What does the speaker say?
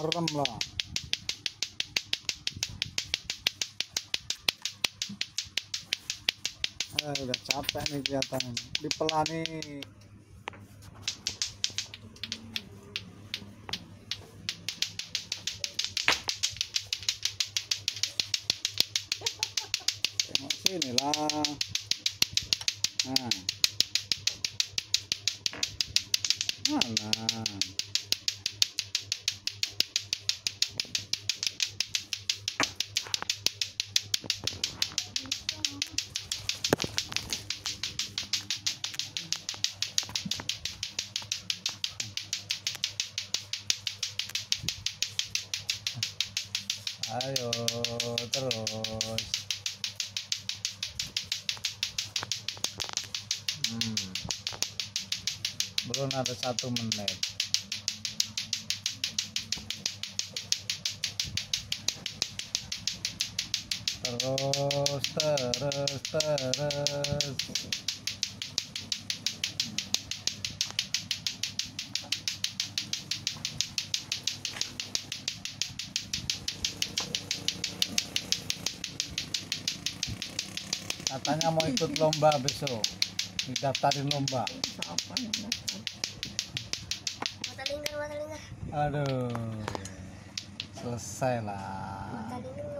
merem lah. Udah capek nih kelihatan dipelani. Tengok sini lah. Nah, mana? Ayo terus. Belum ada 1 menit. Terus. Katanya mau ikut lomba besok, didaftarin lomba. Apa yang daftar? Mata lingkar. Aduh, selesai lah. Mata lingkar.